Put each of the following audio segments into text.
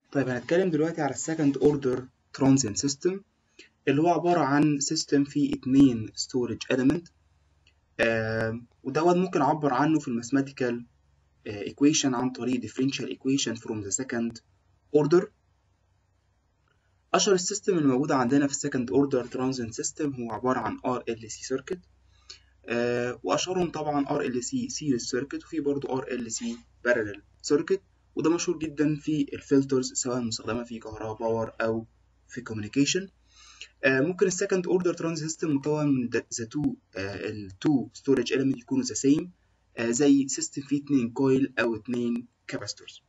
طيب هنتكلم دلوقتي على السكند اوردر ترانزينت سيستم اللي هو عبارة عن سيستم فيه 2 storage element. ودوت ممكن أعبر عنه في الماثيماتيكال equation عن طريق differential equation from the second order. أشهر السيستم اللي موجودة عندنا في السكند اوردر ترانزينت سيستم هو عبارة عن RLC circuit. وأشهرهم طبعا RLC series circuit وفي برضه RLC parallel circuit، وده مشهور جدا في الفلترز سواء مستخدمة في كهرباء باور أو في communication. ممكن السكند اوردر ترانزيت سيستم مكون من التو ستورج element يكونوا ذا سيم، زي سيستم فيه 2 كويل او 2 كاباستورز.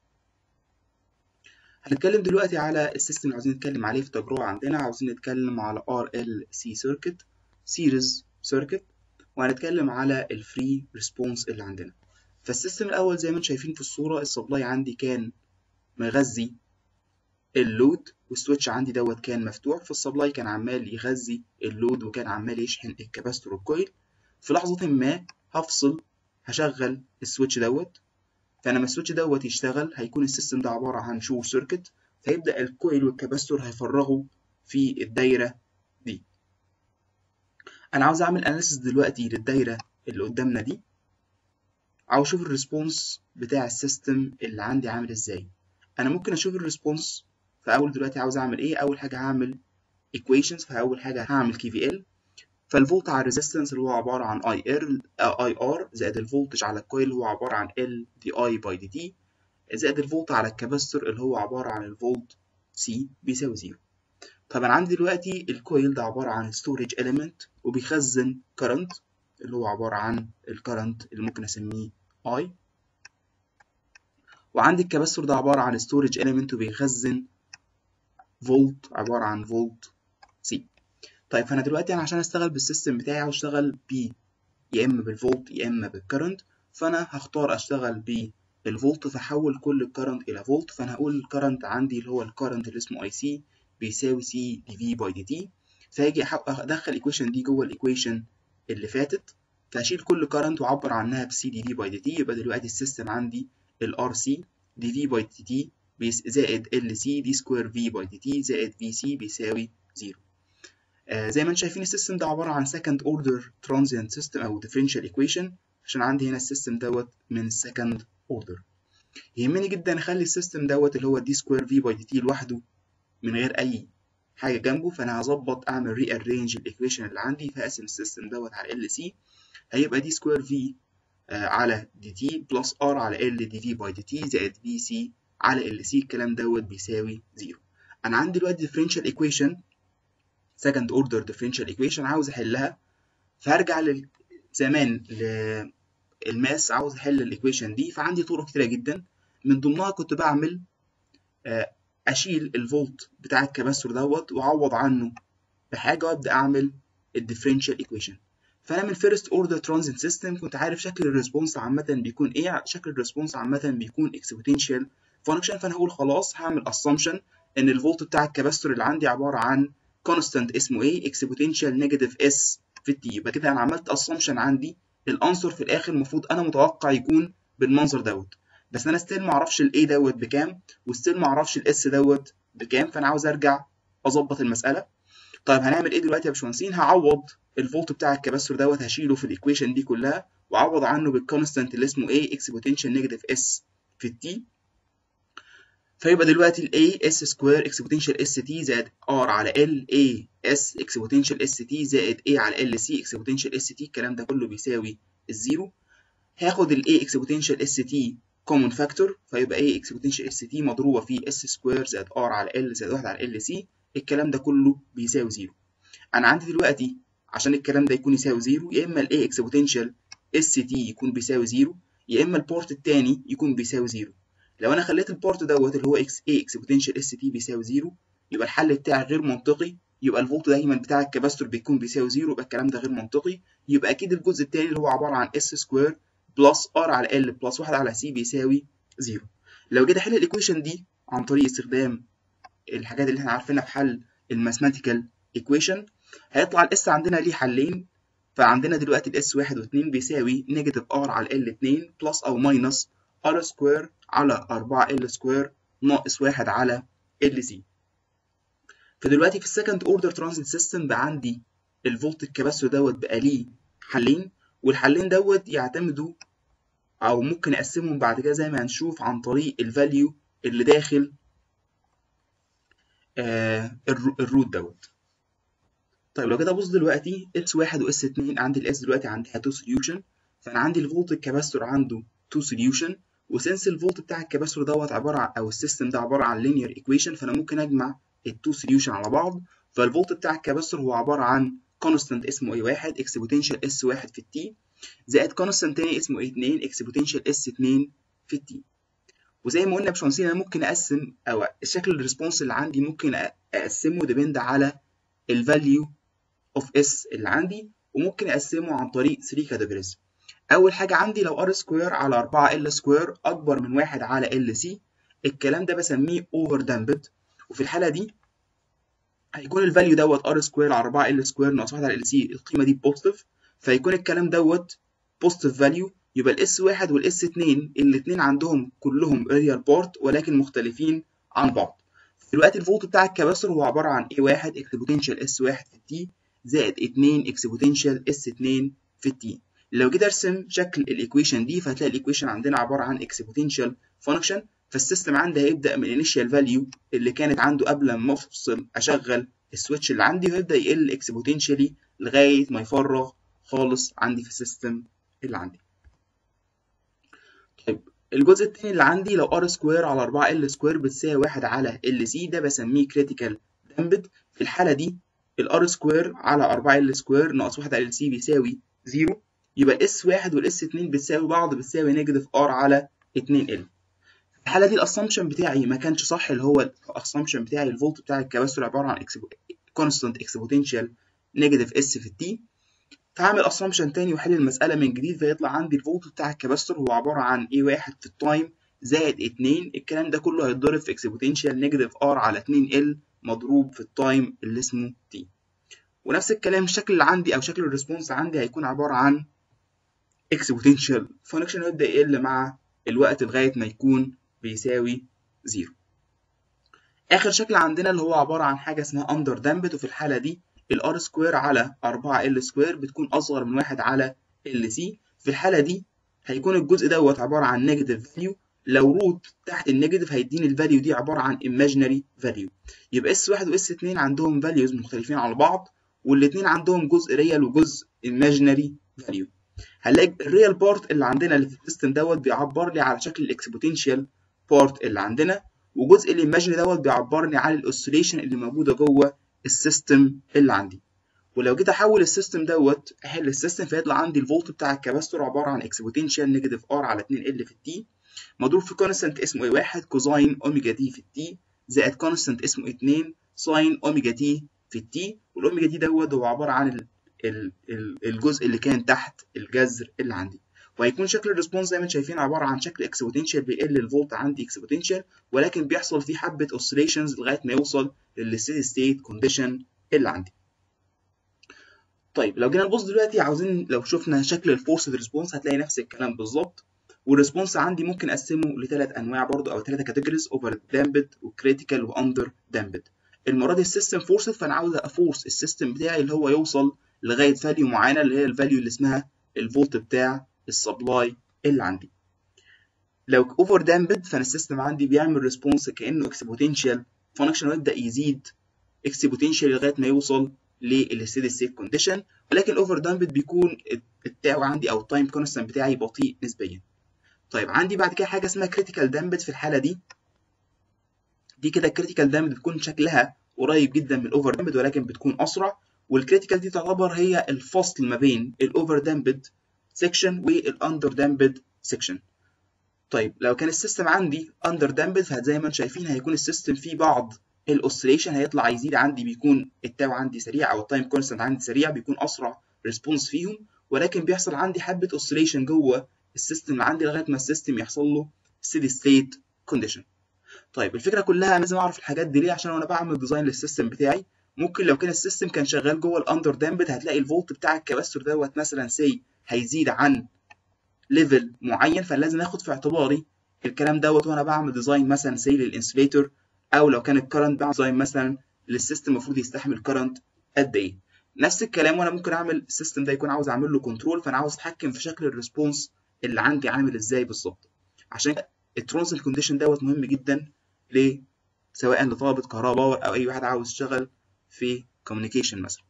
هنتكلم دلوقتي على السيستم اللي عاوزين نتكلم عليه في تجربة عندنا. عاوزين نتكلم على RLC circuit series circuit، وهنتكلم على الفري ريسبونس اللي عندنا. فالسيستم الاول زي ما انتم شايفين في الصورة، السبلاي عندي كان مغذي اللود والسويتش عندي دوت كان مفتوح، فالسبلاي كان عمال يغذي اللود وكان عمال يشحن الكاباستور والكويل. في لحظة ما هشغل السويتش دوت، فلما السويتش دوت يشتغل هيكون السيستم ده عبارة عن شورت سيركت، فيبدأ الكويل والكاباستور هيفرغوا في الدايرة دي. أنا عاوز أعمل أناليسيس دلوقتي للدايرة اللي قدامنا دي، عاوز أشوف الريسبونس بتاع السيستم اللي عندي عامل إزاي. أنا ممكن أشوف الريسبونس، فأول دلوقتي عاوز أعمل إيه؟ أول حاجة هعمل equations، فأول حاجة هعمل KVL. فالفولت على الريزيستنس اللي هو عبارة عن IR زائد الفولتج على الكويل هو عبارة عن L dI/dt زائد الفولت على الكاباستور اللي هو عبارة عن الفولت C بيساوي 0. طبعا عندي دلوقتي الكويل ده عبارة عن storage element وبيخزن current اللي هو عبارة عن الكرنت اللي ممكن أسميه I، وعندي الكاباستور ده عبارة عن storage element وبيخزن فولت عبارة عن فولت C. طيب فانا دلوقتي عشان اشتغل بالسيستم بتاعي عاوز اشتغل يا اما بالفولت يا اما بالكرنت، فانا هختار اشتغل بالفولت، فحول كل الكرنت الى فولت. فانا هقول الكرنت عندي اللي هو الكرنت اللي اسمه اي سي بيساوي سي دي في باي دي تي، فهاجي ادخل الايكويشن دي جوه الايكويشن اللي فاتت، فهشيل كل كرنت واعبر عنها بسي دي في باي دي تي. يبقى دلوقتي السيستم عندي الار سي دي في باي دي تي زائد ال سي دي سكوير في باي دي تي زائد في سي بيساوي 0. زي ما انتم شايفين السيستم ده عبارة عن second order transient system أو differential equation، عشان عندي هنا السيستم دوت من second order. يهمني جدا أخلي السيستم دوت اللي هو دي سكوير في باي دي تي لوحده من غير أي حاجة جنبه، فأنا هظبط أعمل rearrange الإيكويشن اللي عندي، فأقسم السيستم دوت على ال سي، هيبقى دي سكوير في على دي تي بلس ار على ال دي في باي دي تي زائد في سي على ال سي، الكلام دوت بيساوي 0. أنا عندي دلوقتي differential equation second order differential equation عاوز احلها، فهرجع زمان للماس عاوز احل الايكويشن دي. فعندي طرق كتيره جدا، من ضمنها كنت بعمل اشيل الفولت بتاع الكاباستور دوت واعوض عنه بحاجه وابدا اعمل الديفرنشال ايكويشن. فانا من فيرست اوردر ترانزيت سيستم كنت عارف شكل الريسبونس عامه بيكون ايه. شكل الريسبونس عامه بيكون اكسبوننشال فانكشن، فانا هقول خلاص هعمل اسامبشن ان الفولت بتاع الكاباستور اللي عندي عباره عن كونستانت اسمه ايه اكسبوننشال نيجاتيف اس في التي. يبقى كده انا عملت اسامبشن، عندي الانسر في الاخر المفروض انا متوقع يكون بالمنظر دوت، بس انا ستيل ما اعرفش الاي دوت بكام وستيل ما اعرفش الاس دوت بكام، فانا عاوز ارجع اظبط المساله. طيب هنعمل ايه دلوقتي يا باشمهندسين؟ هعوض الفولت بتاع الكاباستور دوت، هشيله في الايكويشن دي كلها واعوض عنه بالكونستانت اللي اسمه ايه اكسبوننشال نيجاتيف اس في التي. فيبقى دلوقتي ال A S سكوير اكسبوننشال اس تي زائد R على L A S اكسبوننشال اس تي زائد A على L C اكسبوننشال اس تي، الكلام ده كله بيساوي الزيرو. هاخد ال A اكسبوننشال اس تي كومن فاكتور، فيبقى A اكسبوننشال اس تي مضروبة في S سكوير زائد R على L زائد 1 على L C، الكلام ده كله بيساوي زيرو. أنا عندي دلوقتي عشان الكلام ده يكون يساوي زيرو، يا إما ال A اكسبوننشال اس تي يكون بيساوي زيرو، يا إما البورت التاني يكون بيساوي زيرو. لو انا خليت البورت دوت اللي هو اكس اي اكسبوننشال اس تي بيساوي 0، يبقى الحل بتاعي غير منطقي، يبقى الفولت دايما بتاع الكاباستور بيكون بيساوي 0، يبقى الكلام ده غير منطقي. يبقى اكيد الجزء الثاني اللي هو عباره عن اس سكوير بلس ار على ال بلس 1 على سي بيساوي 0. لو جيت احل الايكويشن دي عن طريق استخدام الحاجات اللي احنا عارفينها في حل الماثيماتيكال ايكويشن، هيطلع الاس عندنا ليه حلين. فعندنا دلوقتي الاس 1 و2 بيساوي نيجاتيف ار على ال 2 بلس او ماينس ار سكوير على 4 ال سكوير ناقص 1 على ال سي. فدلوقتي في السكند اوردر ترانزيت سيستم بقى عندي الفولت الكباستور دوت بقى ليه حلين، والحلين دوت يعتمدوا او ممكن اقسمهم بعد كده زي ما هنشوف عن طريق الفاليو اللي داخل الروت دوت. طيب لو كده بص دلوقتي اس 1 واس 2 عندي الاس دلوقتي عندها تو سوليوشن، فانا عندي الفولت الكباستور عنده تو سوليوشن، وسنس الفولت بتاع الكباستور دوت عباره عن او السيستم ده عباره عن لينير ايكويشن، فانا ممكن اجمع التو سوليوشن على بعض. فالفولت بتاع الكباستور هو عباره عن كونستانت اسمه اي 1 اكسبوتنشال اس 1 في التي، زائد كونستانت تاني اسمه اي 2 اكسبوتنشال اس 2 في التي. وزي ما قلنا يا باشمهندسين انا ممكن اقسم او شكل الريسبونس اللي عندي ممكن اقسمه ديبند على الفاليو اوف اس اللي عندي، وممكن اقسمه عن طريق 3 كاتيجوريز. اول حاجه عندي لو ار سكوير على 4 ال سكوير اكبر من 1 على ال سي، الكلام ده بسميه اوفر دامبد، وفي الحاله دي هيكون الفاليو دوت ار سكوير على 4 ال سكوير ناقص 1 على ال سي، القيمه دي بوزيتيف، فيكون الكلام دوت بوزيتيف فاليو. يبقى الاس 1 والاس 2 الاثنين عندهم كلهم ريال بارت ولكن مختلفين عن بعض. دلوقتي الفولت بتاع الكباستور هو عباره عن اي 1 اكسبوتنشال اس 1 في التي زائد 2 اكسبوتنشال اس 2 في التي. لو جيت ارسم شكل الايكويشن دي فهتلاقي الايكويشن عندنا عباره عن اكسبوتنشال فانكشن، فالسيستم عندي هيبدا من الانيشال فاليو اللي كانت عنده قبل ما افصل اشغل السويتش اللي عندي، ويبدا يقل اكسبوتنشالي لغايه ما يفرغ خالص عندي في السيستم اللي عندي. طيب الجزء الثاني اللي عندي لو ار سكوير على 4 ال سكوير بتساوي 1 على ال سي، ده بسميه كريتيكال دامبد. في الحاله دي الار سكوير على 4 ال سكوير ناقص 1 على ال سي بيساوي 0، يبقى الاس 1 والاس 2 بتساوي بعض، بتساوي نيجاتيف ار على 2 ال. في الحاله دي الاسامبشن بتاعي ما كانش صح، اللي هو الاسامبشن بتاعي الفولت بتاع الكباستور عباره عن كونستانت اكسبوتنشال نيجاتيف اس في التي. فهعمل اسامبشن تاني واحل المساله من جديد، فيطلع عندي الفولت بتاع الكباستور هو عباره عن اي 1 في التايم زائد 2، الكلام ده كله هيتضرب في اكسبوتنشال نيجاتيف ار على 2 ال مضروب في التايم اللي اسمه تي. ونفس الكلام الشكل اللي عندي او شكل الريسبونس عندي هيكون عباره عن اكسبوتنشال فانكشن يبدا يقل مع الوقت لغايه ما يكون بيساوي 0. اخر شكل عندنا اللي هو عباره عن حاجه اسمها اندر دامبد، وفي الحاله دي الار سكوير على 4 ال سكوير بتكون اصغر من 1 على ال سي. في الحاله دي هيكون الجزء دوت عباره عن نيجاتيف فاليو، لو روت تحت النيجاتيف هيديني الفاليو دي عباره عن ايماجينري فاليو. يبقى اس 1 واس 2 عندهم فاليوز مختلفين على بعض، والاثنين عندهم جزء ريال وجزء ايماجينري فاليو. هنلاقي الريال بارت اللي عندنا اللي في السيستم دوت بيعبر لي على شكل الاكسبوتنشال بارت اللي عندنا، وجزء الايماجينري دوت بيعبرني عن الاوسيليشن اللي موجوده جوه السيستم اللي عندي. ولو جيت احول السيستم دوت احل السيستم فيطلع عندي الفولت بتاع الكباستور عباره عن اكسبوتنشال نيجاتيف ار على 2 ال في التي مضروب في كونستانت اسمه اي 1 كوزاين اوميجا تي في التي زائد كونستانت اسمه 2 ساين اوميجا تي في التي، والاوميجا تي دوت هو عباره عن الجزء اللي كان تحت الجذر اللي عندي. وهيكون شكل الريسبونس زي ما انتم شايفين عباره عن شكل اكسبوتنشال، بيقل الفولت عندي اكسبوتنشال ولكن بيحصل فيه حبه اوسيليشنز لغايه ما يوصل للستيدي ستيت كونديشن اللي عندي. طيب لو جينا نبص دلوقتي عاوزين لو شفنا شكل الفورسد ريسبونس هتلاقي نفس الكلام بالظبط. والريسبونس عندي ممكن اقسمه لثلاث انواع برضو او ثلاثه كاتيجوريز: اوفر دامبد وكريتيكال واندر دامبد. المره دي السيستم فورسد، فانا عاوز افورس السيستم بتاعي اللي هو يوصل لغايه فاليو معينه اللي هي الفاليو اللي اسمها الفولت بتاع السبلاي اللي عندي. لو اوفر دامبد فانا السيستم عندي بيعمل ريسبونس كانه اكسبوتنشال فانكشن ويبدا يزيد اكسبوتنشال لغايه ما يوصل للستيدي ستيت كونديشن، ولكن الاوفر دامبد بيكون بتاعه عندي او التايم كونستانت بتاعي بطيء نسبيا. طيب عندي بعد كده حاجه اسمها كريتيكال دامبد. في الحاله دي كده الكريتيكال دامبد بتكون شكلها قريب جدا من الاوفر دامبد ولكن بتكون اسرع، والكريتيكال دي تعتبر هي الفصل ما بين الاوفر دامبد سيكشن والاندر دامبد سيكشن. طيب لو كان السيستم عندي اندر دامبد فزي ما انتم شايفين هيكون السيستم فيه بعض الاوسيليشن هيطلع يزيد عندي، بيكون التاو عندي سريع او التايم كونستانت عندي سريع، بيكون اسرع ريسبونس فيهم، ولكن بيحصل عندي حبه اوسيليشن جوه السيستم اللي عندي لغايه ما السيستم يحصل له ستيدي ستيت كونديشن. طيب الفكره كلها لازم اعرف الحاجات دي ليه؟ عشان وانا بعمل ديزاين للسيستم بتاعي ممكن لو كان السيستم كان شغال جوه الاندر دامبد هتلاقي الفولت بتاع الكباستور دوت مثلا سي هيزيد عن ليفل معين، فلازم اخد في اعتباري الكلام دوت وانا بعمل ديزاين مثلا سي للانسوليتور، او لو كان الكرنت بعمل ديزاين مثلا للسيستم المفروض يستحمل كرنت قد ايه. نفس الكلام وانا ممكن اعمل السيستم ده يكون عاوز اعمل له كنترول، فانا عاوز اتحكم في شكل الريسبونس اللي عندي عامل ازاي بالظبط. عشان كده الترانزيت كونديشن دوت مهم جدا سواء لطلبه كهرباء باور او اي واحد عاوز يشتغل في كوميونيكيشن مثلا.